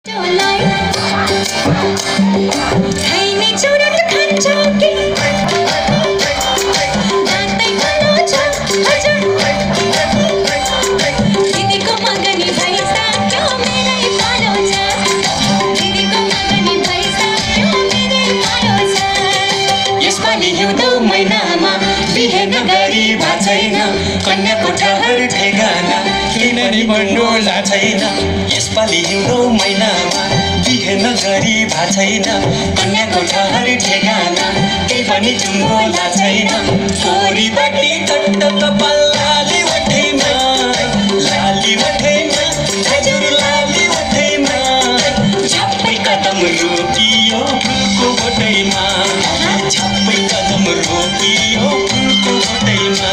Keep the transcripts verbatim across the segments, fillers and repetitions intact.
कन्याको ठहर ठेगाना किनरी भन्नुला छैन यसपालि हिउँदो महिनामा बिहे नगरी भा छैन कन्याको ठहर ठेगाना केही पनि जुम्बोला छैन कोरी बाटी चट्ट कपाल लाली वठैमा लाली वठैमा हजुर लाली वठैमा झप्पै कदम रोकियो फुलको बोटैमा झप्पै कदम रोकियो फुलको बोटैमा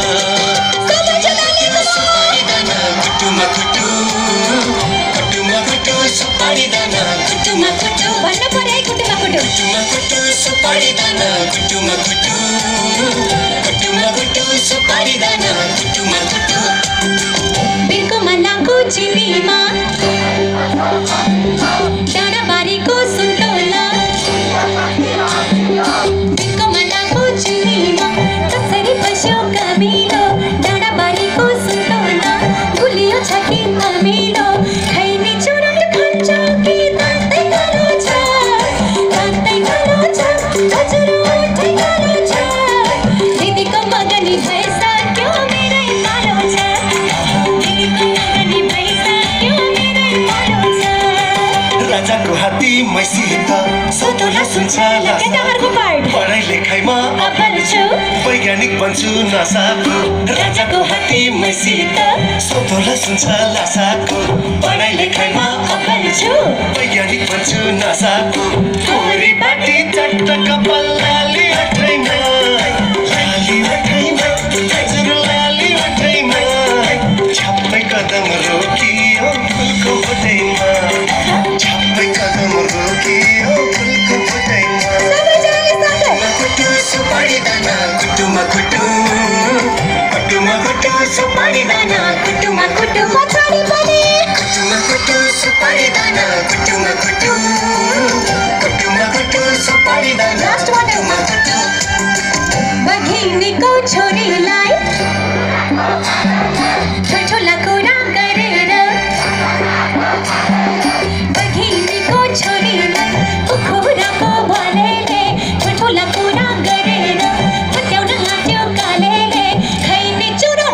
कुटुमा कुटु कुटुमा कुटु सुपारी दाना कुटुमा कुटु भन्न पर्यो कुटुमा कुटु कुटुमा कुटु सुपारी दाना कुटुमा कुटु कुटुमा कुटु सुपारी दाना कुटुमा कुटु बिर्को मनाको चिनीमा डाँडाबारीको सुन्तोला बिर्को मनाको चिनीमा कसरी बस्यो कमिलो डाँडाबारीको सुन्तोला गुलियो छ कि कमिलो खैनी चुरुट खान्छ कि दाँतै कालो छ दाँतै कालो छ हजुर ओठै कालो छ दिदीको मगनी भइसक्यो मेरै पालो छ दिदीको मगनी भइसक्यो मेरै पालो छ राजाको हात्ती मैसित सतोला सुन्छ केटाहरुको पार्ट पढाइ लेखाइमा अब्बल छु वैज्ञानिक बन्छु नसाको राजाको हात्ती मैसित सतोला सुन्छ लासाको पढाइ लेखाइमा अब्बल छु वैज्ञानिक बन्छु नसाको कोरी बाटी चट्ट कपाल लाली वठैमा लाली वठैमा हजुर लाली वठैमा झप्पै कदम रोकियो फुलको बोटैमा झप्पै कदम रोकियो फुलको बोटैमा कुटु सुपारी दाना कुटुमा कुटु कुटुमा कुटु सुपारी दाना कुटुमा कुटु पछाडी पनि कुटुमा कुटु सुपारी दाना कुटुमा कुटु कुटुमा कुटु सुपारी दाना कुटुमा कुटु बघिनीको छोरीलाई ठुल्ठुला कुरा गरेर बघिनीको छोरीलाई कुखुराको भलेले ठुल्ठुला कुरा गरेर फट्याउन लाग्यो कालेले खैनी चुरो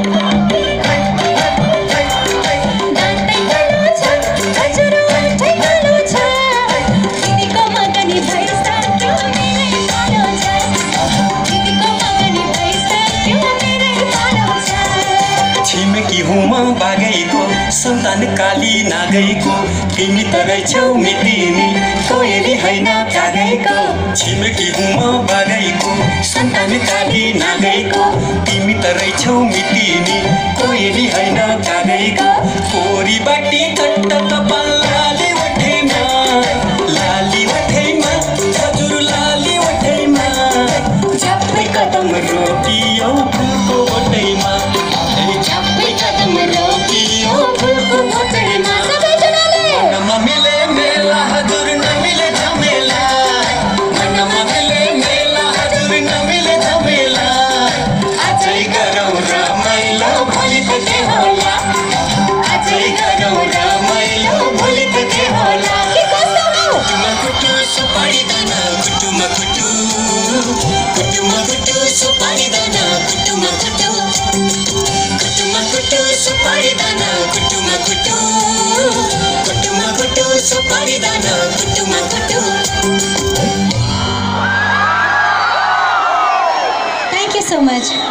दाँतै कालो छ हजुर ओठै कालो छ दिदीको मगनी भइसक्यो मेरै पालो छ दिदीको मगनी भइसक्यो मेरै पालो छ छिमेकी हुँ म बागैको सन्तान काली नागैको तिमी त रहेछौ मितिनी कोइली हैन कागैको छिमेकी हुँ म बागैको सन्तान काली नागैको तिमी त रहेछौ मितिनी कोइली हैन कागैको कोरी बाटी चट्ट कपाल लाली वठैमा लाली वठैमा हजुर लाली वठैमा झप्पै कदम रोकियो फुलको बोटैमा झप्पै कदम रोकियो फुलको बोटैमा सबैजनाले मनमा मिले मेला हजुर नमिले झमेला मनमा मिले मेला हजुर नमिले झमेला आजै गरौँ रमाइलो भोलि त के होला आजै गरौँ रमाइलो भोलि त के होला कुटुमा कुटु सुपारी दाना कुटुमा कुटु कुटुमा कुटु सुपारी दाना कुटुमा कुटु कुटुमा कुटु सुपारी दाना कुटुमा कुटु कुटुमा कुटु सुपारी दाना कुटुमा कुटु Thank you so much.